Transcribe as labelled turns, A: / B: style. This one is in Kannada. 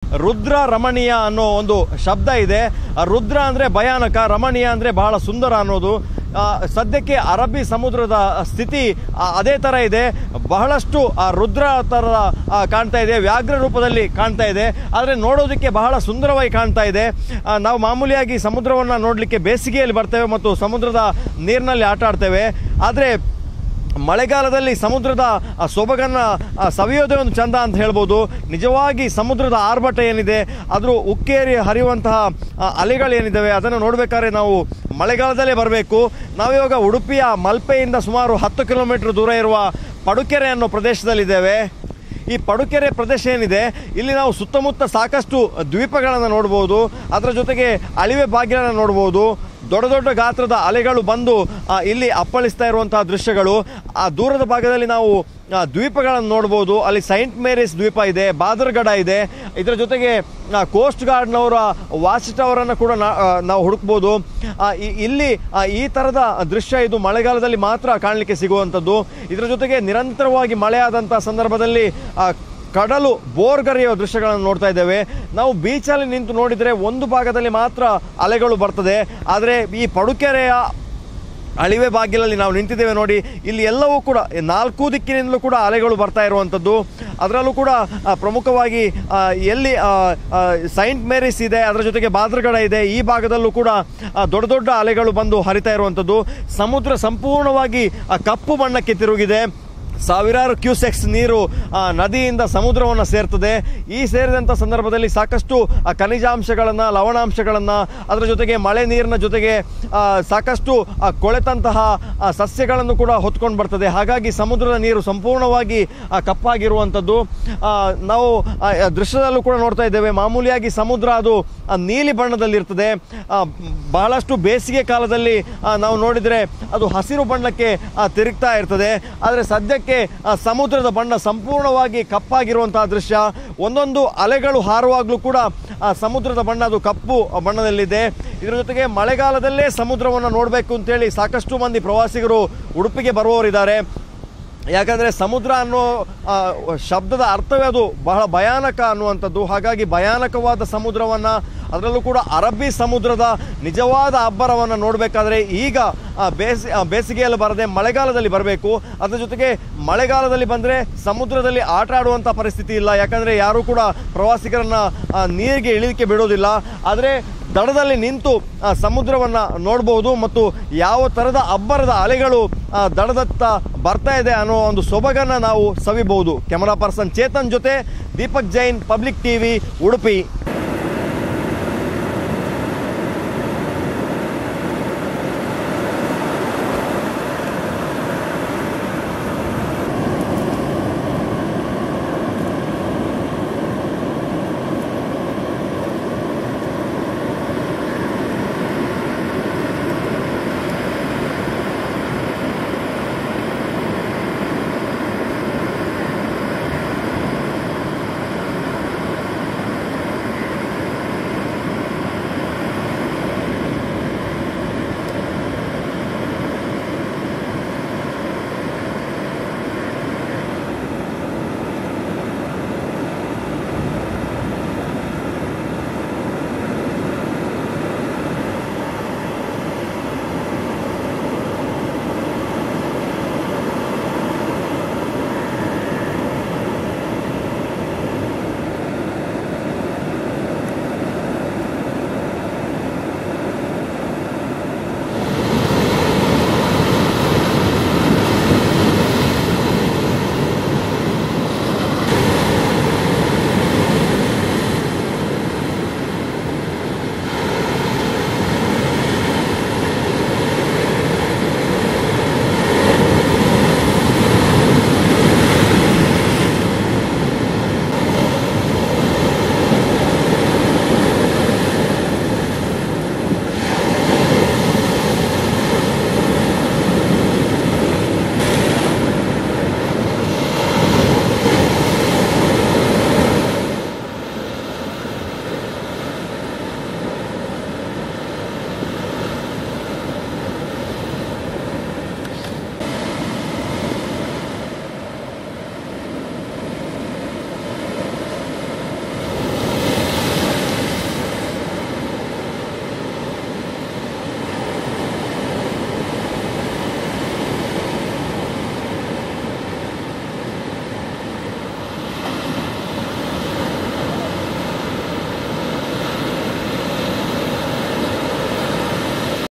A: ರುದ್ರ ರಮಣೀಯ ಅನ್ನೋ ಒಂದು ಶಬ್ದ ಇದೆ. ರುದ್ರ ಅಂದರೆ ಭಯಾನಕ, ರಮಣೀಯ ಅಂದರೆ ಬಹಳ ಸುಂದರ ಅನ್ನೋದು. ಸದ್ಯಕ್ಕೆ ಅರಬ್ಬಿ ಸಮುದ್ರದ ಸ್ಥಿತಿ ಅದೇ ಥರ ಇದೆ. ಬಹಳಷ್ಟು ರುದ್ರ ಥರ ಕಾಣ್ತಾ ಇದೆ, ವ್ಯಾಘ್ರ ರೂಪದಲ್ಲಿ ಕಾಣ್ತಾ ಇದೆ. ಆದರೆ ನೋಡೋದಕ್ಕೆ ಬಹಳ ಸುಂದರವಾಗಿ ಕಾಣ್ತಾ ಇದೆ. ನಾವು ಮಾಮೂಲಿಯಾಗಿ ಸಮುದ್ರವನ್ನು ನೋಡಲಿಕ್ಕೆ ಬೇಸಿಗೆಯಲ್ಲಿ ಬರ್ತೇವೆ ಮತ್ತು ಸಮುದ್ರದ ನೀರಿನಲ್ಲಿ ಆಟ ಆಡ್ತೇವೆ. ಆದರೆ ಮಳೆಗಾಲದಲ್ಲಿ ಸಮುದ್ರದ ಸೊಬಗನ್ನು ಸವಿಯೋದೇ ಒಂದು ಚಂದ ಅಂತ ಹೇಳ್ಬೋದು. ನಿಜವಾಗಿ ಸಮುದ್ರದ ಆರ್ಭಟ ಏನಿದೆ, ಅದ್ರ ಉಕ್ಕೇರಿ ಹರಿಯುವಂತಹ ಅಲೆಗಳೇನಿದ್ದಾವೆ ಅದನ್ನು ನೋಡಬೇಕಾದ್ರೆ ನಾವು ಮಳೆಗಾಲದಲ್ಲೇ ಬರಬೇಕು. ನಾವಿವಾಗ ಉಡುಪಿಯ ಮಲ್ಪೆಯಿಂದ ಸುಮಾರು 10 ಕಿಲೋಮೀಟರ್ ದೂರ ಇರುವ ಪಡುಕೆರೆ ಅನ್ನೋ ಪ್ರದೇಶದಲ್ಲಿದ್ದೇವೆ. ಈ ಪಡುಕೆರೆ ಪ್ರದೇಶ ಏನಿದೆ, ಇಲ್ಲಿ ನಾವು ಸುತ್ತಮುತ್ತ ಸಾಕಷ್ಟು ದ್ವೀಪಗಳನ್ನು ನೋಡ್ಬೋದು. ಅದರ ಜೊತೆಗೆ ಅಳಿವೆ ಬಾಗಿಲನ್ನು ನೋಡ್ಬೋದು. ದೊಡ್ಡ ದೊಡ್ಡ ಗಾತ್ರದ ಅಲೆಗಳು ಬಂದು ಇಲ್ಲಿ ಅಪ್ಪಳಿಸ್ತಾ ಇರುವಂತಹ ದೃಶ್ಯಗಳು. ಆ ದೂರದ ಭಾಗದಲ್ಲಿ ನಾವು ದ್ವೀಪಗಳನ್ನು ನೋಡ್ಬೋದು. ಅಲ್ಲಿ ಸೈಂಟ್ ಮೇರೀಸ್ ದ್ವೀಪ ಇದೆ, ಬಾದರ್ಗಡ ಇದೆ. ಇದರ ಜೊತೆಗೆ ಕೋಸ್ಟ್ ಗಾರ್ಡ್ನವರ ವಾಚ್ ಟವರನ್ನು ಕೂಡ ನಾವು ಹುಡುಕ್ಬೋದು. ಇಲ್ಲಿ ಈ ಥರದ ದೃಶ್ಯ ಇದು ಮಳೆಗಾಲದಲ್ಲಿ ಮಾತ್ರ ಕಾಣಲಿಕ್ಕೆ ಸಿಗುವಂಥದ್ದು. ಇದರ ಜೊತೆಗೆ ನಿರಂತರವಾಗಿ ಮಳೆಯಾದಂಥ ಸಂದರ್ಭದಲ್ಲಿ ಕಡಲು ಬೋರ್ಗರೆಯುವ ದೃಶ್ಯಗಳನ್ನು ನೋಡ್ತಾ ಇದ್ದೇವೆ. ನಾವು ಬೀಚಲ್ಲಿ ನಿಂತು ನೋಡಿದರೆ ಒಂದು ಭಾಗದಲ್ಲಿ ಮಾತ್ರ ಅಲೆಗಳು ಬರ್ತದೆ. ಆದರೆ ಈ ಪಡುಕೆರೆಯ ಅಳಿವೆ ಬಾಗಿಲಲ್ಲಿ ನಾವು ನಿಂತಿದ್ದೇವೆ ನೋಡಿ, ಇಲ್ಲಿ ಎಲ್ಲವೂ ಕೂಡ 4 ದಿಕ್ಕಿನಿಂದಲೂ ಕೂಡ ಅಲೆಗಳು ಬರ್ತಾ ಇರುವಂಥದ್ದು. ಅದರಲ್ಲೂ ಕೂಡ ಪ್ರಮುಖವಾಗಿ ಎಲ್ಲಿ ಸೈಂಟ್ ಮೇರೀಸ್ ಇದೆ, ಅದರ ಜೊತೆಗೆ ಬಾದರ್ಗಡ ಇದೆ, ಈ ಭಾಗದಲ್ಲೂ ಕೂಡ ದೊಡ್ಡ ದೊಡ್ಡ ಅಲೆಗಳು ಬಂದು ಹರಿತಾ ಇರುವಂಥದ್ದು. ಸಮುದ್ರ ಸಂಪೂರ್ಣವಾಗಿ ಕಪ್ಪು ಬಣ್ಣಕ್ಕೆ ತಿರುಗಿದೆ. ಸಾವಿರಾರು ಕ್ಯೂಸೆಕ್ಸ್ ನೀರು ನದಿಯಿಂದ ಸಮುದ್ರವನ್ನು ಸೇರ್ತದೆ. ಈ ಸೇರಿದಂಥ ಸಂದರ್ಭದಲ್ಲಿ ಸಾಕಷ್ಟು ಖನಿಜಾಂಶಗಳನ್ನು, ಲವಣಾಂಶಗಳನ್ನು, ಅದರ ಜೊತೆಗೆ ಮಳೆ ನೀರಿನ ಜೊತೆಗೆ ಸಾಕಷ್ಟು ಕೊಳೆತಂತಹ ಸಸ್ಯಗಳನ್ನು ಕೂಡ ಹೊತ್ಕೊಂಡು ಬರ್ತದೆ. ಹಾಗಾಗಿ ಸಮುದ್ರದ ನೀರು ಸಂಪೂರ್ಣವಾಗಿ ಕಪ್ಪಾಗಿರುವಂಥದ್ದು ನಾವು ದೃಶ್ಯದಲ್ಲೂ ಕೂಡ ನೋಡ್ತಾ ಇದ್ದೇವೆ. ಮಾಮೂಲಿಯಾಗಿ ಸಮುದ್ರ ಅದು ನೀಲಿ ಬಣ್ಣದಲ್ಲಿರ್ತದೆ. ಬಹಳಷ್ಟು ಬೇಸಿಗೆ ಕಾಲದಲ್ಲಿ ನಾವು ನೋಡಿದರೆ ಅದು ಹಸಿರು ಬಣ್ಣಕ್ಕೆ ತಿರುಗ್ತಾ ಇರ್ತದೆ. ಆದರೆ ಸದ್ಯಕ್ಕೆ ಸಮುದ್ರದ ಬಣ್ಣ ಸಂಪೂರ್ಣವಾಗಿ ಕಪ್ಪಾಗಿರುವಂತಹ ದೃಶ್ಯ. ಒಂದೊಂದು ಅಲೆಗಳು ಹಾರುವಾಗಲೂ ಕೂಡ ಸಮುದ್ರದ ಬಣ್ಣ ಅದು ಕಪ್ಪು ಬಣ್ಣದಲ್ಲಿದೆ. ಇದರ ಜೊತೆಗೆ ಮಳೆಗಾಲದಲ್ಲೇ ಸಮುದ್ರವನ್ನು ನೋಡಬೇಕು ಅಂತೇಳಿ ಸಾಕಷ್ಟು ಮಂದಿ ಪ್ರವಾಸಿಗರು ಉಡುಪಿಗೆ ಬರುವವರಿದ್ದಾರೆ. ಯಾಕಂದರೆ ಸಮುದ್ರ ಅನ್ನೋ ಶಬ್ದದ ಅರ್ಥವೇ ಅದು ಬಹಳ ಭಯಾನಕ ಅನ್ನುವಂಥದ್ದು. ಹಾಗಾಗಿ ಭಯಾನಕವಾದ ಸಮುದ್ರವನ್ನು, ಅದರಲ್ಲೂ ಕೂಡ ಅರಬ್ಬಿ ಸಮುದ್ರದ ನಿಜವಾದ ಅಬ್ಬರವನ್ನು ನೋಡಬೇಕಾದ್ರೆ ಈಗ ಬೇಸಿಗೆಯಲ್ಲಿ ಬರದೆ ಮಳೆಗಾಲದಲ್ಲಿ ಬರಬೇಕು. ಅದರ ಜೊತೆಗೆ ಮಳೆಗಾಲದಲ್ಲಿ ಬಂದರೆ ಸಮುದ್ರದಲ್ಲಿ ಆಟ ಆಡುವಂಥ ಪರಿಸ್ಥಿತಿ ಇಲ್ಲ. ಯಾಕಂದರೆ ಯಾರೂ ಕೂಡ ಪ್ರವಾಸಿಗರನ್ನು ನೀರಿಗೆ ಇಳಿಲಿಕ್ಕೆ ಬಿಡೋದಿಲ್ಲ. ಆದರೆ ದಡದಲ್ಲಿ ನಿಂತು ಸಮುದ್ರವನ್ನು ನೋಡ್ಬೋದು ಮತ್ತು ಯಾವ ಥರದ ಅಬ್ಬರದ ಅಲೆಗಳು ದಡದತ್ತ ಬರ್ತಾ ಇದೆ ಅನ್ನೋ ಒಂದು ಸೊಬಗನ್ನು ನಾವು ಸವಿಬಹುದು. ಕ್ಯಾಮರಾ ಪರ್ಸನ್ ಚೇತನ್ ಜೊತೆ ದೀಪಕ್ ಜೈನ್, ಪಬ್ಲಿಕ್ ಟಿವಿ, ಉಡುಪಿ.